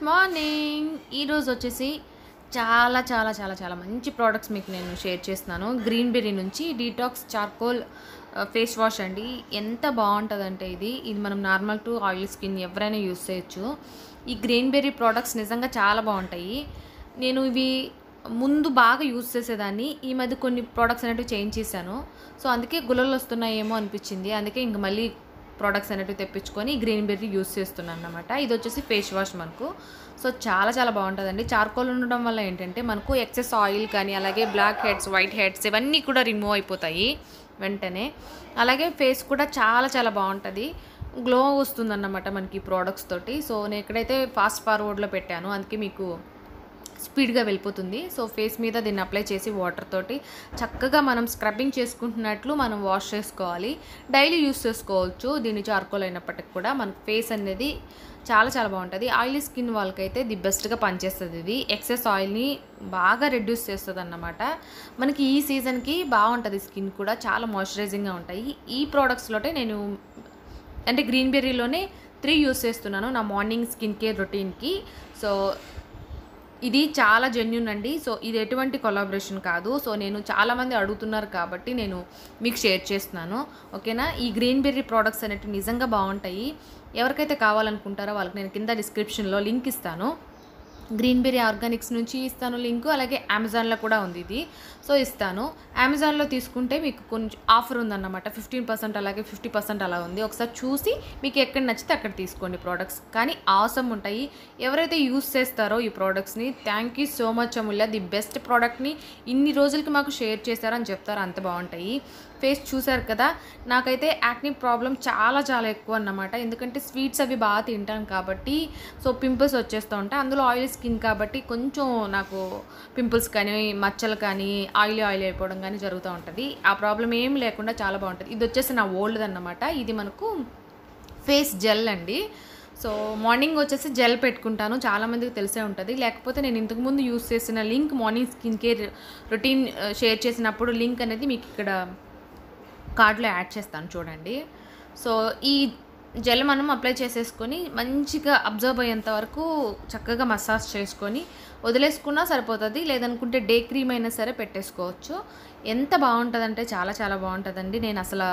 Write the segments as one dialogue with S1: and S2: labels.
S1: Morning ఈరోజు వచ్చేసి చాలా చాలా చాలా చాలా మంచి ప్రోడక్ట్స్ మీకు నేను షేర్ చేస్తున్నాను. గ్రీన్ బెర్రీ నుంచి డీటాక్స్ చార్కోల్ ఫేస్ వాష్ అండి. ఎంత బాగుంటుందంటే ఇది మనం నార్మల్ టు ఆయిల్ స్కిన్ ఎవరైనా యూస్ చేయొచ్చు. ఈ గ్రీన్ బెర్రీ ప్రోడక్ట్స్ నిజంగా చాలా బాగుంటాయి. నేను ఇవి ముందు బాగా యూస్ చేసేదాన్ని. ఈ మధ్య కొన్ని ప్రోడక్ట్స్ అనేవి చేంజ్ చేశాను. సో అందుకే గుల్లలు వస్తున్నాయేమో అనిపించింది. అందుకే ఇంక మళ్ళీ ప్రోడక్ట్స్ అనేవి తెప్పించుకొని గ్రీన్ బెర్రీ యూస్ చేస్తున్నాను అన్నమాట. ఇది వచ్చేసి ఫేస్ వాష్ మనకు. సో చాలా చాలా బాగుంటుందండి. చార్కోల్ ఉండడం వల్ల ఏంటంటే మనకు ఎక్సెస్ ఆయిల్ కానీ అలాగే బ్లాక్ హెడ్స్, వైట్ హెడ్స్ ఇవన్నీ కూడా రిమూవ్ అయిపోతాయి వెంటనే. అలాగే ఫేస్ కూడా చాలా చాలా బాగుంటుంది, గ్లో వస్తుందన్నమాట మనకి ఈ ప్రోడక్ట్స్ తోటి. సో నేను ఎక్కడైతే ఫాస్ట్ ఫార్వర్డ్లో పెట్టాను అందుకే మీకు స్పీడ్గా వెళ్ళిపోతుంది. సో ఫేస్ మీద దీన్ని అప్లై చేసి వాటర్ తోటి చక్కగా మనం స్క్రబ్బింగ్ చేసుకుంటున్నట్లు మనం వాష్ చేసుకోవాలి. డైలీ యూస్ చేసుకోవచ్చు దీన్ని చార్కోల్ అయినప్పటికి కూడా. మనకు ఫేస్ అనేది చాలా చాలా బాగుంటుంది. ఆయిలీ స్కిన్ వాళ్ళకైతే ది బెస్ట్గా పనిచేస్తుంది. ఇది ఎక్సెస్ ఆయిల్ని బాగా రెడ్యూస్ చేస్తుంది అన్నమాట. మనకి ఈ సీజన్కి బాగుంటుంది. స్కిన్ కూడా చాలా మాయిశ్చరైజింగ్గా ఉంటాయి. ఈ ప్రోడక్ట్స్లోనే నేను అంటే గ్రీన్ బెర్రీలోనే 3 యూస్ చేస్తున్నాను నా మార్నింగ్ స్కిన్ కేర్ రొటీన్కి. సో ఇది చాలా జెన్యూన్ అండి. సో ఇది ఎటువంటి కొలాబరేషన్ కాదు. సో నేను చాలామంది అడుగుతున్నారు కాబట్టి నేను మీకు షేర్ చేస్తున్నాను, ఓకేనా. ఈ గ్రీన్ బెర్రీ ప్రోడక్ట్స్ అనేవి నిజంగా బాగుంటాయి. ఎవరికైతే కావాలనుకుంటారో వాళ్ళకి నేను కింద డిస్క్రిప్షన్లో లింక్ ఇస్తాను. గ్రీన్ బెర్రీ ఆర్గానిక్స్ నుంచి ఇస్తాను లింకు. అలాగే అమెజాన్లో కూడా ఉంది ఇది. సో ఇస్తాను. అమెజాన్లో తీసుకుంటే మీకు కొంచెం ఆఫర్ ఉందన్నమాట. 15% అలాగే 50% అలా ఉంది. ఒకసారి చూసి మీకు ఎక్కడ నచ్చితే అక్కడ తీసుకోండి ప్రోడక్ట్స్. కానీ ఆసమ్ ఉంటాయి. ఎవరైతే యూస్ చేస్తారో ఈ ప్రోడక్ట్స్ని thank you so much Amulya, the best ప్రోడక్ట్ని ఇన్ని రోజులకి మాకు షేర్ చేశారని చెప్తారు. అంత బాగుంటాయి. ఫేస్ చూసారు కదా, నాకైతే యాక్నీ ప్రాబ్లం చాలా చాలా ఎక్కువ అన్నమాట. ఎందుకంటే స్వీట్స్ అవి బాగా తింటాను కాబట్టి సో పింపుల్స్ వచ్చేస్తూ ఉంటాయి. అందులో ఆయిల్ స్కిన్ కాబట్టి కొంచెం నాకు పింపుల్స్ కానీ మచ్చలు కానీ ఆయిల్ అయిపోవడం కానీ జరుగుతూ ఉంటుంది. ఆ ప్రాబ్లం ఏం లేకుండా చాలా బాగుంటుంది. ఇది వచ్చేసి నా ఓల్డ్ అన్నమాట. ఇది మనకు ఫేస్ జెల్ అండి. సో మార్నింగ్ వచ్చేసి జెల్ పెట్టుకుంటాను, చాలామందికి తెలిసే ఉంటుంది. లేకపోతే నేను ఇంతకుముందు యూస్ చేసిన link morning skin care routine share చేసినప్పుడు లింక్ అనేది మీకు ఇక్కడ కార్డ్లో యాడ్ చేస్తాను చూడండి. సో ఈ జెల్ మనం అప్లై చేసేసుకొని మంచిగా అబ్జర్వ్ అయ్యేంత వరకు చక్కగా మసాజ్ చేసుకొని వదిలేసుకున్నా సరిపోతుంది. లేదనుకుంటే డే క్రీమ్ అయినా సరే పెట్టేసుకోవచ్చు. ఎంత బాగుంటుందంటే చాలా చాలా బాగుంటుందండి. నేను అసలు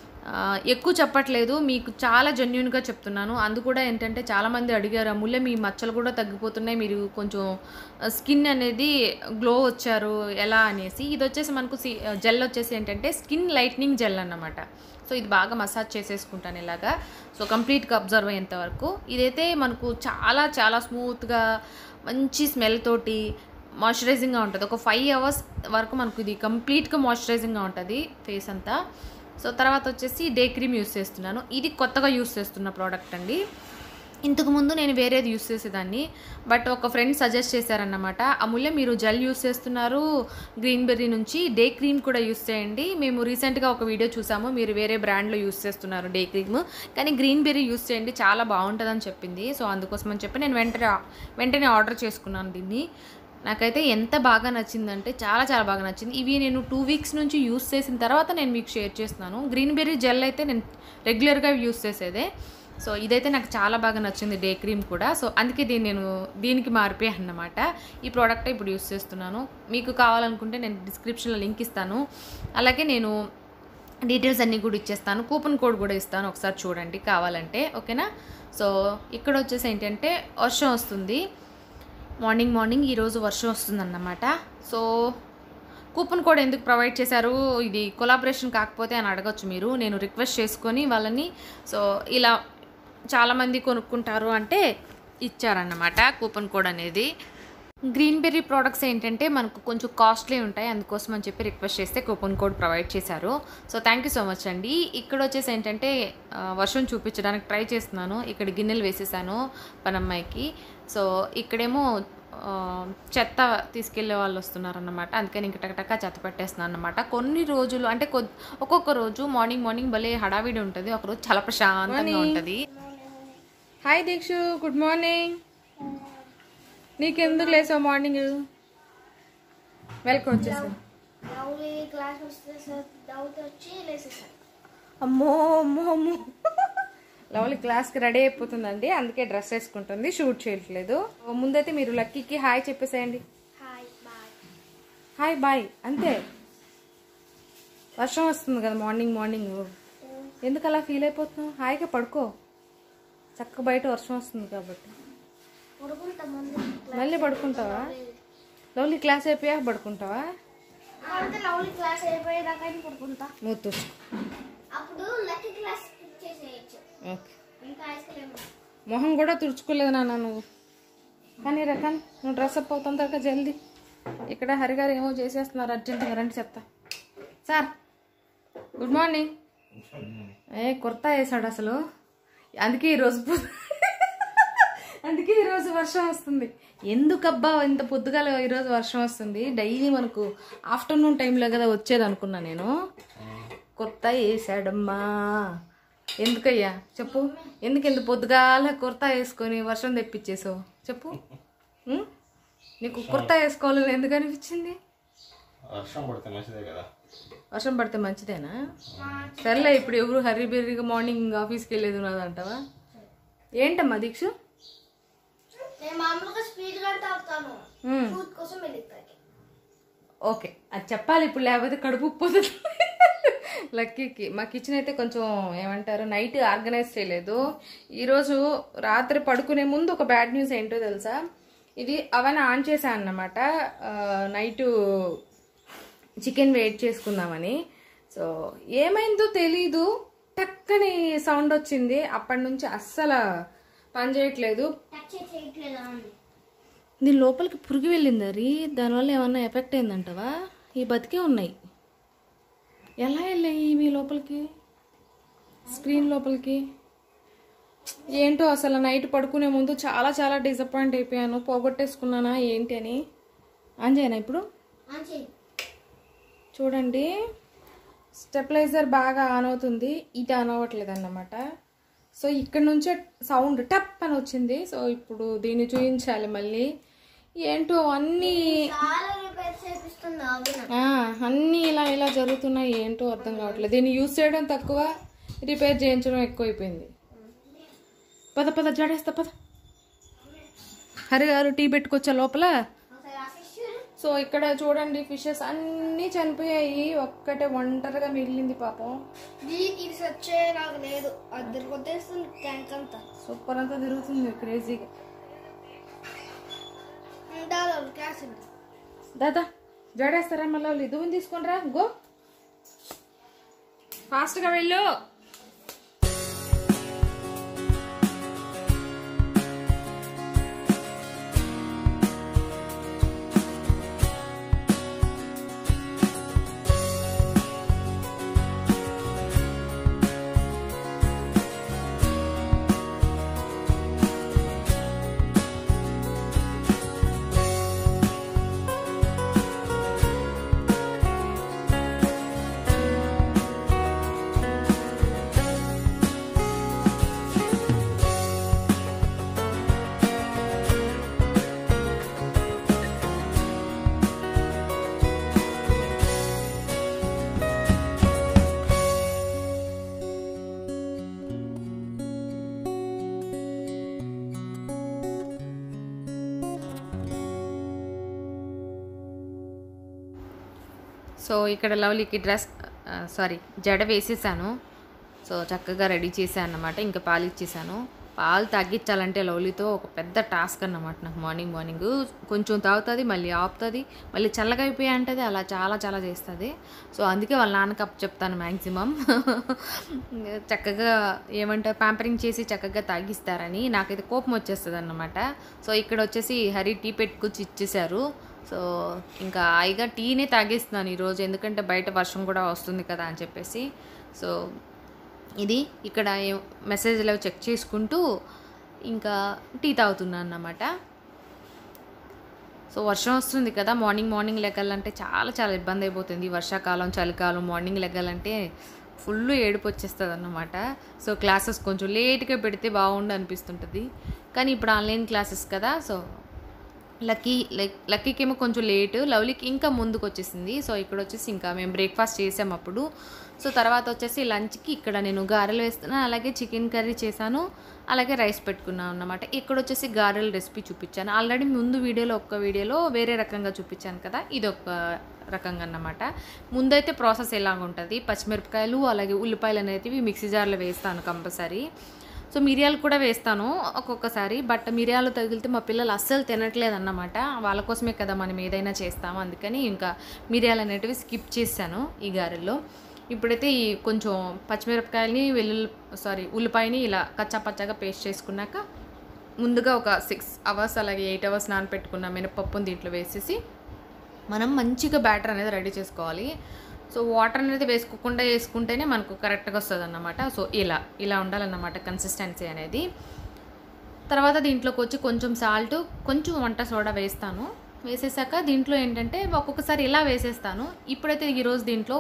S1: ఎక్కువ చెప్పట్లేదు, మీకు చాలా జెన్యూన్గా చెప్తున్నాను. అందు కూడా ఏంటంటే చాలామంది అడిగారు, అమూల్య మీ మచ్చలు కూడా తగ్గిపోతున్నాయి, మీరు కొంచెం స్కిన్ అనేది గ్లో వచ్చారు ఎలా అనేసి. ఇది వచ్చేసి మనకు జెల్ వచ్చేసి ఏంటంటే స్కిన్ లైట్నింగ్ జెల్ అన్నమాట. సో ఇది బాగా మసాజ్ చేసేసుకుంటాను ఇలాగా. సో కంప్లీట్గా అబ్జర్వ్ అయ్యేంత వరకు. ఇదైతే మనకు చాలా చాలా స్మూత్గా మంచి స్మెల్ తోటి మాయిశ్చరైజింగ్గా ఉంటుంది. ఒక 5 hours వరకు మనకు ఇది కంప్లీట్గా మాయిశ్చరైజింగ్గా ఉంటుంది ఫేస్ అంతా. సో తర్వాత వచ్చేసి డే క్రీమ్ యూస్ చేస్తున్నాను. ఇది కొత్తగా యూస్ చేస్తున్న ప్రోడక్ట్ అండి. ఇంతకుముందు నేను వేరేది యూస్ చేసేదాన్ని, బట్ ఒక ఫ్రెండ్ సజెస్ట్ చేశారన్నమాట, అమూల్య మీరు జెల్ యూస్ చేస్తున్నారు గ్రీన్ బెర్రీ నుంచి, డే క్రీమ్ కూడా యూస్ చేయండి. మేము రీసెంట్గా ఒక వీడియో చూసాము, మీరు వేరే బ్రాండ్లో యూస్ చేస్తున్నారు డే క్రీమ్, కానీ గ్రీన్ బెర్రీ యూస్ చేయండి చాలా బాగుంటుందని చెప్పింది. సో అందుకోసం అని చెప్పి నేను వెంటనే ఆర్డర్ చేసుకున్నాను దీన్ని. నాకైతే ఎంత బాగా నచ్చిందంటే చాలా చాలా బాగా నచ్చింది. ఇవి నేను 2 weeks నుంచి యూస్ చేసిన తర్వాత నేను మీకు షేర్ చేస్తున్నాను. గ్రీన్ బెర్రీ జెల్ అయితే నేను రెగ్యులర్గా యూస్ చేసేదే. సో ఇదైతే నాకు చాలా బాగా నచ్చింది, డే క్రీమ్ కూడా. సో అందుకే నేను దీనికి మారిపోయాను అన్నమాట. ఈ ప్రోడక్ట్ ఇప్పుడు యూస్ చేస్తున్నాను. మీకు కావాలనుకుంటే నేను డిస్క్రిప్షన్లో లింక్ ఇస్తాను. అలాగే నేను డీటెయిల్స్ అన్నీ కూడా ఇచ్చేస్తాను. కూపన్ కోడ్ కూడా ఇస్తాను, ఒకసారి చూడండి కావాలంటే, ఓకేనా. సో ఇక్కడ వచ్చేసి ఏంటంటే వర్షం వస్తుంది. మార్నింగ్ ఈరోజు వర్షం వస్తుందన్నమాట. సో కూపన్ కోడ్ ఎందుకు ప్రొవైడ్ చేశారు, ఇది కొలాబరేషన్ కాకపోతే అని అడగచ్చు మీరు. నేను రిక్వెస్ట్ చేసుకొని వాళ్ళని సో ఇలా చాలామంది కొనుక్కుంటారు అంటే ఇచ్చారన్నమాట కూపన్ కోడ్ అనేది. గ్రీన్ బెర్రీ ప్రోడక్ట్స్ ఏంటంటే మనకు కొంచెం కాస్ట్లీ ఉంటాయి, అందుకోసం అని చెప్పి రిక్వెస్ట్ చేస్తే కూపన్ కోడ్ ప్రొవైడ్ చేశారు. So thank you so much అండి. ఇక్కడ వచ్చేసి ఏంటంటే వర్షం చూపించడానికి ట్రై చేస్తున్నాను. ఇక్కడ గిన్నెలు వేసేసాను పనమ్మాయికి. సో ఇక్కడేమో చెత్త తీసుకెళ్లే వాళ్ళు వస్తున్నారన్నమాట. అందుకని ఇంక టకటక చెత్త పెట్టేస్తున్నాను అన్నమాట. కొన్ని రోజులు అంటే ఒక్కొక్క రోజు మార్నింగ్ భలే హడావిడి ఉంటుంది, ఒకరోజు చాలా ప్రశాంతంగా ఉంటుంది. Hi Deekshu, good morning. నీకెందుకు లేసావు మార్నింగ్? వెల్కమ్ వచ్చేసాను. అమ్మో అమ్మో అమ్మో లవ్లీ క్లాస్కి రెడీ అయిపోతుందండి, అందుకే డ్రెస్ వేసుకుంటుంది, షూట్ చేయట్లేదు. ముందైతే మీరు లక్కీకి హాయ్ చెప్పేసేయండి. హాయ్ బాయ్ అంతే. వర్షం వస్తుంది కదా మార్నింగ్, ఎందుకు అలా ఫీల్ అయిపోతున్నావు? హాయిగా పడుకో, చక్క బయట వర్షం వస్తుంది కాబట్టి. మళ్ళీ పడుకుంటావా? లవ్లీ క్లాస్ అయిపోయాక పడుకుంటావా? మూతు మొహం కూడా తుడుచుకోలేదు నాన్న నువ్వు. కానీ రకాన్ నువ్వు డ్రెస్ అప్ అవుతాం తరక జల్దీ. ఇక్కడ హరిగారు ఏమో చేసేస్తున్నారు, అర్జెంటుగా రండి చెప్తా. Sir good morning. కుర్తా వేసాడు అసలు, అందుకే ఈరోజు వర్షం వస్తుంది. ఎందుకబ్బా ఇంత పొద్దుగాల ఈరోజు వర్షం వస్తుంది? డైలీ మనకు ఆఫ్టర్నూన్ టైంలో కదా వచ్చేది అనుకున్నా నేను. కుర్తా వేసాడమ్మా. ఎందుకయ్యా చెప్పు, ఎందుకు పొద్దుగాల కుర్తా వేసుకొని వర్షం తెప్పించేసావు చెప్పు? నీకు కుర్తా వేసుకోవాలని ఎందుకు అనిపించింది? వర్షం పడితే మంచిదేనా? సర్లే, ఇప్పుడు ఎవరు హరిబెర్రీగా మార్నింగ్ ఆఫీస్కి వెళ్ళేది ఉన్నదంటావా? ఏంటమ్మా దీక్షు? ఓకే, అది చెప్పాలి ఇప్పుడు, లేకపోతే కడుపు పోతుంది లక్కీకి. మా కిచెన్ అయితే కొంచెం ఏమంటారు, నైట్ ఆర్గనైజ్ చేయలేదు. ఈరోజు రాత్రి పడుకునే ముందు ఒక బ్యాడ్ న్యూస్ ఏంటో తెలుసా? ఇది అవన్నీ ఆన్ చేశాను అన్నమాట, నైటు చికెన్ వెయిట్ చేసుకుందామని. సో ఏమైందో తెలీదు, టక్కని సౌండ్ వచ్చింది. అప్పటి నుంచి అస్సలు పని చేయట్లేదు. దీని లోపలికి పురుగు వెళ్ళింది రీ, దానివల్ల ఏమన్నా ఎఫెక్ట్ అయిందంటవా? ఈ బతికే ఉన్నాయి. ఎలా వెళ్ళాయి మీ లోపలికి, స్క్రీన్ లోపలికి? ఏంటో అసలు నైట్ పడుకునే ముందు చాలా డిసప్పాయింట్ అయిపోయాను. పోగొట్టేసుకున్నానా ఏంటి అని. ఆన్ చేయనా ఇప్పుడు? చూడండి, స్టెబిలైజర్ బాగా ఆన్ అవుతుంది, ఇది ఆన్ అవ్వట్లేదు అన్నమాట. సో ఇక్కడ నుంచే సౌండ్ టప్ అని వచ్చింది. సో ఇప్పుడు దీన్ని చూపించాలి మళ్ళీ. ఏంటో అన్నీ ఇలా జరుగుతున్నాయి, ఏంటో అర్థం కావట్లేదు. దీన్ని యూజ్ చేయడం తక్కువ, రిపేర్ చేయించడం ఎక్కువైపోయింది. పద జడేస్తా పద. హరిగారు టీ పెట్టుకొచ్చా లోపల. సో ఇక్కడ చూడండి, ఫిషెస్ అన్నీ చనిపోయాయి, ఒక్కటే ఒంటరిగా మిగిలింది పాపం. సూపర్ అంతా తిరుగుతుంది క్రేజీగా. దాదా జడేస్తారా మళ్ళీ? దువ్వుని తీసుకొని రా, గో ఫాస్ట్గా వెళ్ళు. సో ఇక్కడ లవ్లీకి జడ వేసేసాను. సో చక్కగా రెడీ చేశాను అన్నమాట. ఇంకా పాలు ఇచ్చేసాను. పాలు తగ్గించాలంటే లవ్లీతో ఒక పెద్ద టాస్క్ అన్నమాట నాకు. మార్నింగ్ కొంచెం తాగుతుంది, మళ్ళీ ఆపుతుంది, మళ్ళీ చల్లగా అయిపోయి అంటది, అలా చాలా చేస్తుంది. సో అందుకే వాళ్ళ నాన్నకి అప్పు చెప్తాను మ్యాక్సిమం. చక్కగా ఏమంటారు, ప్యాంపరింగ్ చేసి చక్కగా తాగిస్తారని. నాకైతే కోపం వచ్చేస్తుంది అన్నమాట. సో ఇక్కడ వచ్చేసి హరి టీ పెట్టుకొచ్చి ఇచ్చేసారు. సో ఇంకా హాయిగా టీనే తాగేస్తున్నాను ఈరోజు, ఎందుకంటే బయట వర్షం కూడా వస్తుంది కదా అని చెప్పేసి. సో ఇది ఇక్కడ మెసేజ్లో చెక్ చేసుకుంటూ ఇంకా టీ తాగుతున్నాను అన్నమాట. సో వర్షం వస్తుంది కదా, మార్నింగ్ లెగ్గాలంటే చాలా ఇబ్బంది అయిపోతుంది. వర్షాకాలం, చలికాలం మార్నింగ్ లెగ్గాలంటే ఫుల్ ఏడుపు వచ్చేస్తుంది అన్నమాట. సో క్లాసెస్ కొంచెం లేట్గా పెడితే బాగుండు అనిపిస్తుంటుంది, కానీ ఇప్పుడు ఆన్లైన్ క్లాసెస్ కదా, సో లక్కీకేమో కొంచెం లేటు, లవ్లీకి ఇంకా ముందుకొచ్చేసింది. సో, ఇక్కడొచ్చేసి ఇంకా మేము బ్రేక్‌ఫాస్ట్ చేసామప్పుడు. సో, తర్వాత వచ్చేసి లంచ్‌కి ఇక్కడ నేను గారెలు వేస్తున్నాను. అలాగే చికెన్ కర్రీ చేశాను. అలాగే రైస్ పెట్టుకున్నాను అన్నమాట. ఇక్కడొచ్చేసి గారెల రెసిపీ చూపిచ్చాను. ఆల్రెడీ ముందు ఒక్క వీడియోలో వేరే రకంగా చూపిచ్చాను కదా! ఇదొక రకంగా అన్నమాట. ముందైతే ప్రాసెస్ ఎలాగుంటది, పచ్చిమిరపకాయలు అలాగే ఉల్లిపాయలనేటివి మిక్సీ జార్‌లో వేస్తాను కంపల్సరీ. సో, మిరియాలు కూడా వేస్తాను ఒక్కొక్కసారి. బట్ మిరియాలు తగిలితే మా పిల్లలు అస్సలు తినట్లేదన్నమాట. వాళ్ళ కోసమే కదా మనం ఏదైనా చేస్తాము. అందుకని ఇంకా మిరియాలనేటివి స్కిప్ చేశాను ఈ గారెల్లో. ఇప్పుడైతే ఈ కొంచెం పచ్చిమిరపకాయలని ఉల్లిపాయని ఇలా కచ్చా పచ్చాగా పేస్ట్ చేసుకున్నాక ముందుగా ఒక 6 అవర్స్ అలాగే 8 అవర్స్ నానపెట్టుకున్న మినపప్పుని దీంట్లో వేసేసి మనం మంచిగా బ్యాటర్ అనేది రెడీ చేసుకోవాలి. సో, వాటర్ అనేది వేసుకోకుండా వేసుకుంటేనే మనకు కరెక్ట్‌గా వస్తదన్నమాట. సో, ఇలా ఉండాలన్నమాట కన్సిస్టెన్సీ అనేది. తర్వాత దీంట్లోకి వచ్చి కొంచెం సాల్ట్, కొంచెం వంట సోడా వేస్తాను. వేసేసాక దీంట్లో ఏంటంటే ఒక్కొక్కసారి ఇలా వేసేస్తాను. ఇప్పుడైతే ఈరోజు దీంట్లో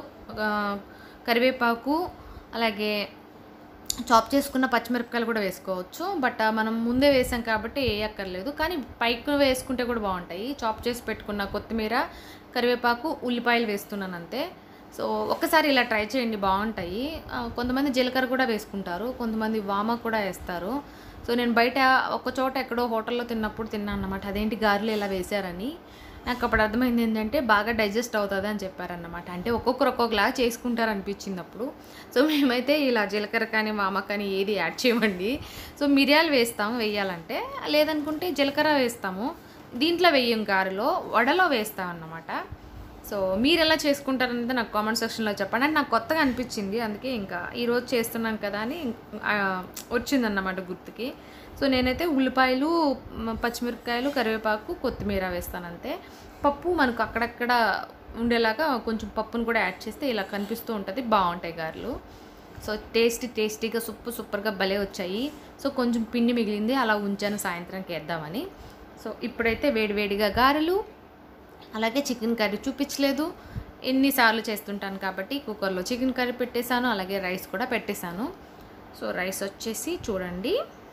S1: కరివేపాకు అలాగే చాప్ చేసుకున్న పచ్చిమిరపకాయలు కూడా వేసుకోవచ్చు. బట్ మనం ముందే వేసాం కాబట్టి వేయక్కర్లేదు. కానీ పైకి వేసుకుంటే కూడా బాగుంటాయి. చాప్ చేసి పెట్టుకున్న కొత్తిమీర, కరివేపాకు, ఉల్లిపాయలు వేస్తున్నాను అంతే. సో, ఒక్కసారి ఇలా ట్రై చేయండి, బాగుంటాయి. కొంతమంది జీలకర్ర కూడా వేసుకుంటారు, కొంతమంది వామ కూడా వేస్తారు. సో, నేను బయట ఒక చోట ఎక్కడో హోటల్లో తిన్నప్పుడు తిన్నాను అన్నమాట. అదేంటి గారెలు ఇలా వేశారని. నాకు అప్పుడు అర్థమైంది ఏంటంటే బాగా డైజెస్ట్ అవుతుంది అని చెప్పారన్నమాట. అంటే ఒక్కొక్కరు ఒక్కొక్కలాగా చేసుకుంటారు అనిపించింది అప్పుడు. సో, మేమైతే ఇలా జీలకర్ర కానీ వామ కానీ ఏది యాడ్ చేయమండి. సో, మిరియాలు వేయాలంటే, లేదనుకుంటే జీలకర్ర వేస్తాము. దీంట్లో వేయం, గారెలో వడలో వేస్తాం అన్నమాట. సో, మీరెలా చేసుకుంటారనేది నాకు కామెంట్ సెక్షన్‌లో చెప్పండి. అంటే నాకు కొత్తగా అనిపించింది. అందుకే ఇంకా ఈరోజు చేస్తున్నాను కదా అని వచ్చిందన్నమాట గుర్తుకి. సో, నేనైతే ఉల్లిపాయలు, పచ్చిమిరపకాయలు, కరివేపాకు, కొత్తిమీర వేస్తానంతే. పప్పు మనకు అక్కడక్కడ ఉండేలాగా కొంచెం పప్పును కూడా యాడ్ చేస్తే ఇలా కనిపిస్తూ ఉంటది. బావుంటాయి గారెలు. సో, టేస్టీగా సూపర్‌గా భలే వచ్చాయి. సో, కొంచెం పిండి మిగిలింది, అలా ఉంచాను సాయంత్రంకి ఏద్దామని. సో, ఇప్పుడైతే వేడివేడిగా గారెలు అలాగే చికెన్ కర్రీ చూపించలేదు. ఎన్నిసార్లు చేస్తుంటాను కాబట్టి కుక్కర్లో చికెన్ కర్రీ పెట్టేశాను, అలాగే రైస్ కూడా పెట్టేశాను. సో, రైస్ వచ్చేసి చూడండి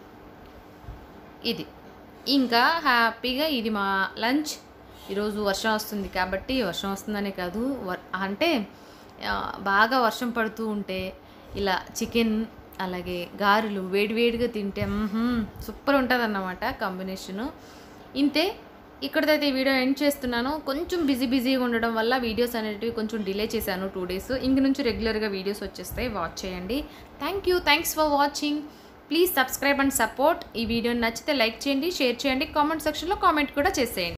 S1: ఇది. ఇంకా హ్యాపీగా ఇది మా లంచ్. ఈరోజు వర్షం వస్తుంది కాబట్టి, వర్షం వస్తుందనే కాదు అంటే బాగా వర్షం పడుతూ ఉంటే ఇలా చికెన్ అలాగే గారెలు వేడివేడిగా తింటే సూపర్ ఉంటుందన్నమాట కాంబినేషను. ఇంతే, ఇక్కడిదైతే ఈ వీడియో ఎండ్ చేస్తున్నాను. కొంచెం బిజీగా ఉండడం వల్ల వీడియోస్ అనేటివి కొంచెం డిలే చేశాను 2 డేస్. ఇంక నుంచి రెగ్యులర్గా వీడియోస్ వచ్చేస్తాయి, వాచ్ చేయండి. Thanks for watching. Please subscribe and support. ఈ వీడియో నచ్చితే లైక్ చేయండి, షేర్ చేయండి, కామెంట్ సెక్షన్లో కామెంట్ కూడా చేసేయండి.